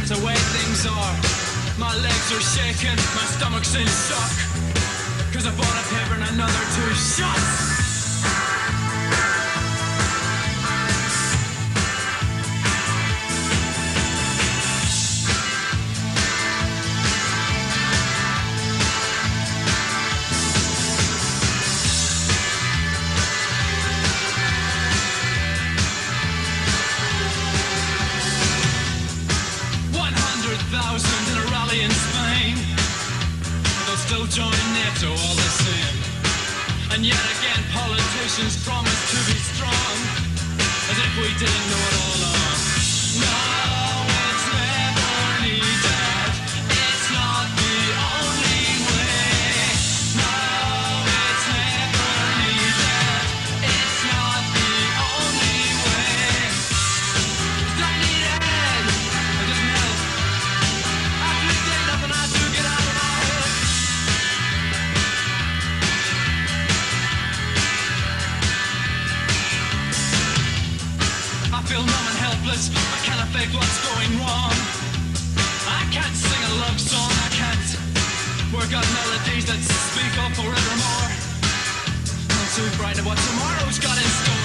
the way things are. My legs are shaking, my stomach's in shock, 'cause I bought a paper and another 2 shots. In a rally in Spain, but they'll still join NATO all the same. And yet again, politicians promise to be strong, as if we didn't know it all along. No, it's never needed. It's not the only way. No, it's never needed. It's not the only way. 'Cause I need a head. It doesn't help. Nothing I do get out of my head. I feel numb and helpless. I cannot fake what's going wrong. I can't sing a love song. I can't work out melodies that speak of forevermore. I'm too frightened of what tomorrow's got in store.